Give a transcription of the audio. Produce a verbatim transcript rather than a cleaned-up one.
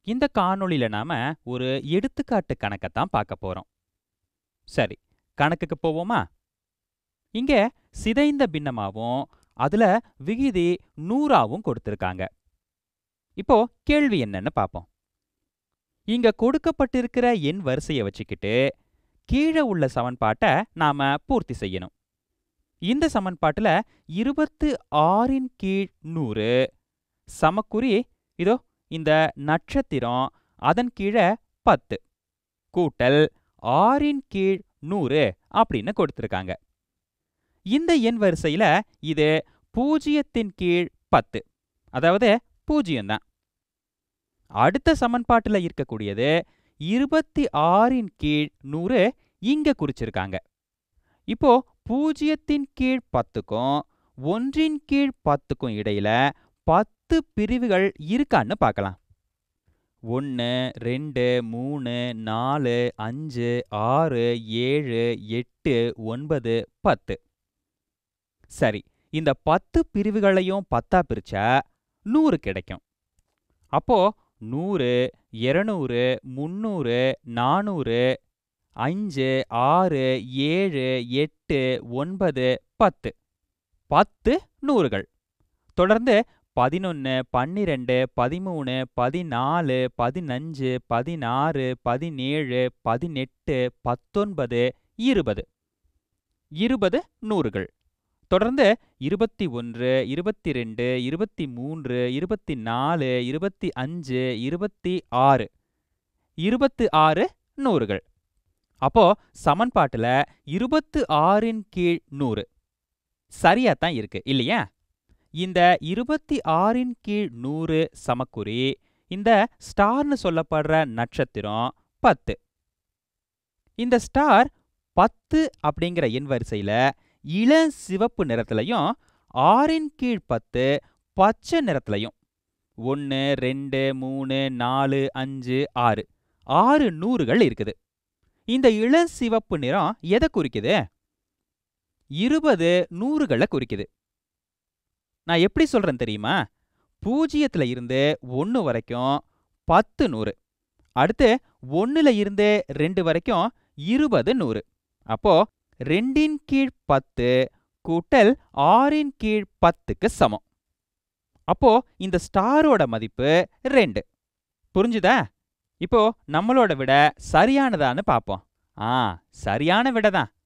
இந்த காணொளியில நாம ஒரு எடுத்துக்காட்டு கணக்கைத்தான் பார்க்க போறோம். சரி, கணக்குக்கு போவோமா? இங்க சிதைந்த பின்னமாவும் அதுல விகுதி நூறாவும் கொடுத்திருக்காங்க. இப்போ கேள்வி என்னன்னு பார்ப்போம். இங்க கொடுக்கப்பட்டிருக்கிற எண் வரிசையை வச்சுக்கிட்டு கீழே உள்ள சமன்பாட்டை நாம பூர்த்தி செய்யணும். இந்த சமன்பாட்டுல இருபத்து ஆறின் கீழ் நூறு சமக்குறி இதோ இந்த நட்சத்திரம் அதன் கீழே பத்து கூட்டல் ஆறின் கீழ் நூறு அப்படின்னு கொடுத்திருக்காங்க. இந்த எண் வரிசையில இது பூஜ்ஜியத்தின் கீழ் பத்து, அதாவது பூஜ்ஜியம் தான். அடுத்த சமன்பாட்டுல இருக்கக்கூடியது இருபத்தி ஆறின் கீழ் நூறு இங்க குறிச்சிருக்காங்க. இப்போ பூஜ்ஜியத்தின் கீழ் பத்துக்கும் ஒன்றின் கீழ் பத்துக்கும் இடையில பத்து பிரிவுகள் இருக்கான்னு பார்க்கலாம். ஒன்று, ரெண்டு, மூணு, நாலு, அஞ்சு, ஆறு, ஏழு, எட்டு, ஒன்பது, பத்து. சரி, இந்த பத்து பிரிவுகளையும் பத்தா பிரிச்சா நூறு கிடைக்கும். அப்போ நூறு, இருநூறு, முந்நூறு, நானூறு, அஞ்சு, ஆறு, ஏழு, எட்டு, ஒன்பது, பத்து. பத்து நூறுகள். தொடர்ந்து பதினொன்று, பன்னிரண்டு, பதிமூணு, பதினாலு, பதினஞ்சு, பதினாறு, பதினேழு, பதினெட்டு, பத்தொன்பது, இருபது. இருபது நூறுகள். தொடர்ந்து இருபத்தி ஒன்று, இருபத்தி ரெண்டு, இருபத்தி மூன்று, இருபத்தி நாலு, இருபத்தி அஞ்சு, இருபத்தி ஆறு. இருபத்தி ஆறு நூறுகள். அப்போ சமன்பாட்டுல இருபத்து ஆறின் கீழ் நூறு சரியாத்தான் இருக்கு இல்லையா? இந்த இருபத்தி ஆறின் கீழ் நூறு சமக்குறி இந்த ஸ்டார்னு சொல்லப்படுற நட்சத்திரம் பத்து. இந்த ஸ்டார் பத்து அப்படிங்கிற எண் வரிசையில இள சிவப்பு நிறத்திலையும் ஆறின் கீழ் பத்து பச்சை நிறத்திலையும் ஒன்று, ரெண்டு, மூணு, நாலு, அஞ்சு, ஆறு ஆறு நூறுகள் இருக்குது. இந்த இள சிவப்பு நிறம் எதை குறிக்குது? இருபது நூறுகளை குறிக்குது. நான் எப்படி சொல்றேன் தெரியுமா? பூஜ்ஜியத்துல இருந்து ஒன்று வரைக்கும் பத்து நூறு, அடுத்து ஒன்னுல இருந்து ரெண்டு வரைக்கும் இருபது நூறு. அப்போ ரெண்டின் கீழ் பத்து கூட்டல் ஆறின் கீழ் பத்துக்கு சமம். அப்போ இந்த ஸ்டாரோட மதிப்பு ரெண்டு. புரிஞ்சுதா? இப்போ நம்மளோட விட சரியானதான்னு பார்ப்போம். ஆ, சரியான விடை தான்.